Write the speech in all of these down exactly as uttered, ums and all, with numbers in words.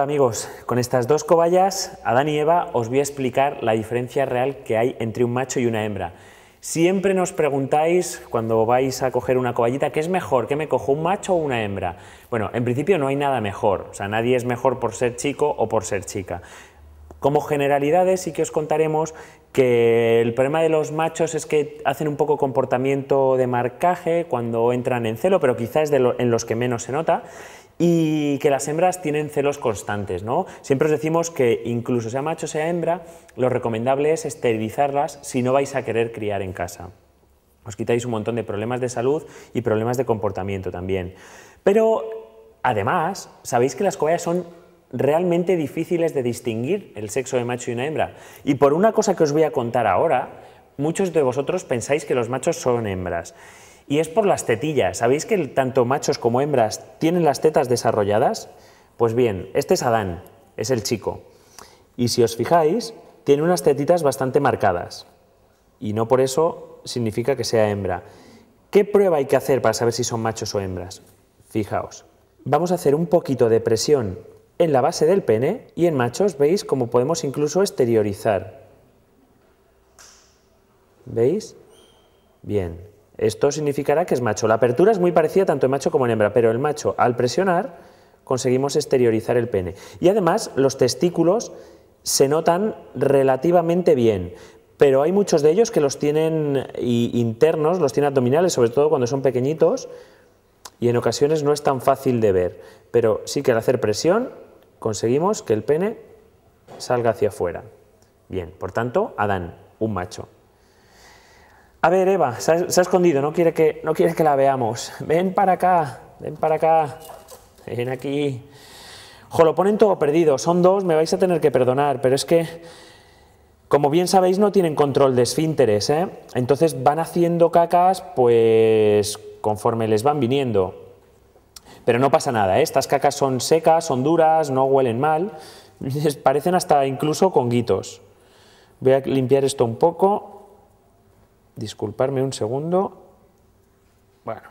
Hola amigos, con estas dos cobayas, Adán y Eva, os voy a explicar la diferencia real que hay entre un macho y una hembra. Siempre nos preguntáis cuando vais a coger una cobayita, ¿qué es mejor? ¿Qué me cojo, un macho o una hembra? Bueno, en principio no hay nada mejor, o sea, nadie es mejor por ser chico o por ser chica. Como generalidades sí que os contaremos que el problema de los machos es que hacen un poco comportamiento de marcaje cuando entran en celo, pero quizás es de lo, en los que menos se nota, y que las hembras tienen celos constantes, ¿no? Siempre os decimos que incluso sea macho sea hembra, lo recomendable es esterilizarlas si no vais a querer criar en casa. Os quitáis un montón de problemas de salud y problemas de comportamiento también. Pero además, sabéis que las cobayas son realmente difíciles de distinguir el sexo de macho y una hembra. Y por una cosa que os voy a contar ahora, muchos de vosotros pensáis que los machos son hembras. Y es por las tetillas. ¿Sabéis que tanto machos como hembras tienen las tetas desarrolladas? Pues bien, este es Adán, es el chico. Y si os fijáis, tiene unas tetitas bastante marcadas. Y no por eso significa que sea hembra. ¿Qué prueba hay que hacer para saber si son machos o hembras? Fijaos. Vamos a hacer un poquito de presión en la base del pene y en machos veis cómo podemos incluso exteriorizar. ¿Veis? Bien. Esto significará que es macho. La apertura es muy parecida tanto en macho como en hembra, pero el macho, al presionar, conseguimos exteriorizar el pene. Y además, los testículos se notan relativamente bien, pero hay muchos de ellos que los tienen internos, los tienen abdominales, sobre todo cuando son pequeñitos, y en ocasiones no es tan fácil de ver. Pero sí que al hacer presión, conseguimos que el pene salga hacia afuera. Bien, por tanto, Adán, un macho. A ver, Eva, se ha, se ha escondido, no quiere, que, no quiere que la veamos. Ven para acá, ven para acá, ven aquí. Jo, lo ponen todo perdido, son dos, me vais a tener que perdonar, pero es que, como bien sabéis, no tienen control de esfínteres, ¿eh? Entonces van haciendo cacas, pues, conforme les van viniendo. Pero no pasa nada, ¿eh? Estas cacas son secas, son duras, no huelen mal, les parecen hasta incluso conguitos. Voy a limpiar esto un poco. Disculparme un segundo. Bueno.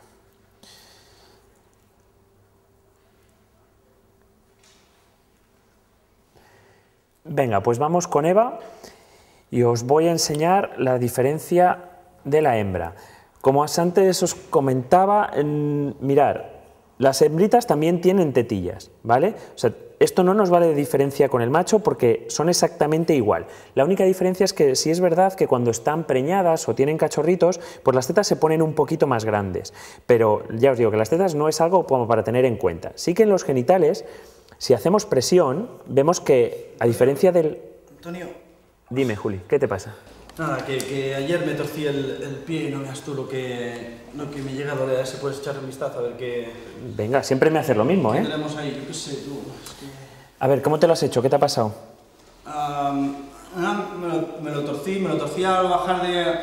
Venga, pues vamos con Eva y os voy a enseñar la diferencia de la hembra. Como antes os comentaba, en, mirar, las hembritas también tienen tetillas, ¿vale? O sea, esto no nos vale de diferencia con el macho porque son exactamente igual. La única diferencia es que sí es verdad que cuando están preñadas o tienen cachorritos, pues las tetas se ponen un poquito más grandes. Pero ya os digo que las tetas no es algo como para tener en cuenta. Sí que en los genitales, si hacemos presión, vemos que a diferencia del... Antonio. Dime, Juli, ¿qué te pasa? Nada, que, que ayer me torcí el, el pie y no veas tú lo que, lo que me llega a doler. Si puedes echar un vistazo a ver qué... Venga, siempre me haces lo mismo, ¿eh? Tenemos ahí, yo qué sé, tú... Es que... A ver, ¿cómo te lo has hecho? ¿Qué te ha pasado? Um, ah, me, lo, me lo torcí, me lo torcí al bajar de,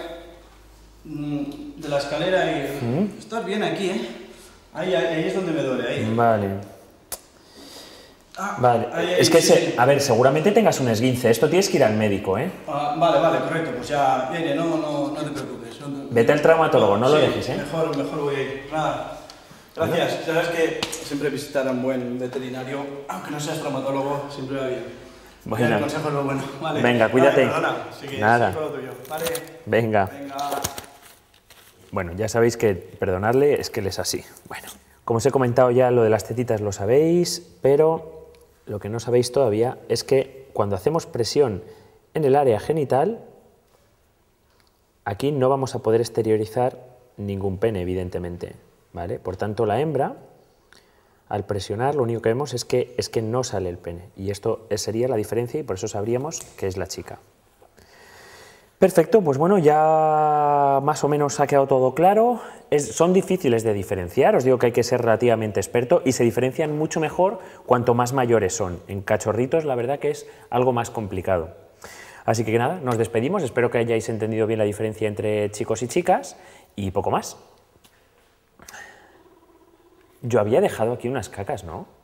de la escalera y... ¿Mm? Estás bien aquí, ¿eh? Ahí, ahí, ahí es donde me duele, ahí. Vale. Ah, vale, ahí, ahí, es que, sí, se, sí. a ver, seguramente tengas un esguince, esto tienes que ir al médico, ¿eh? Ah, vale, vale, correcto, pues ya, viene, no, no, no te preocupes. No te... Vete al traumatólogo, no sí, lo dejes, ¿eh? Mejor, mejor voy a ir. Nada, gracias. Ya sabes que siempre visitar a un buen veterinario, aunque no seas traumatólogo, siempre va bien. Bueno. El consejo es lo bueno. Vale. Venga, cuídate. Vale, perdona, sí que Nada. sí, todo tuyo. Vale. Venga. Venga. Bueno, ya sabéis que perdonarle es que él es así. Bueno, como os he comentado ya, lo de las tetitas lo sabéis, pero lo que no sabéis todavía es que cuando hacemos presión en el área genital, aquí no vamos a poder exteriorizar ningún pene, evidentemente, ¿vale? Por tanto, la hembra, al presionar, lo único que vemos es que, es que no sale el pene. Y esto sería la diferencia y por eso sabríamos que es la chica. Perfecto, pues bueno, ya más o menos ha quedado todo claro. Es, son difíciles de diferenciar, os digo que hay que ser relativamente experto y se diferencian mucho mejor cuanto más mayores son. En cachorritos la verdad que es algo más complicado. Así que nada, nos despedimos, espero que hayáis entendido bien la diferencia entre chicos y chicas y poco más. Yo había dejado aquí unas cacas, ¿no?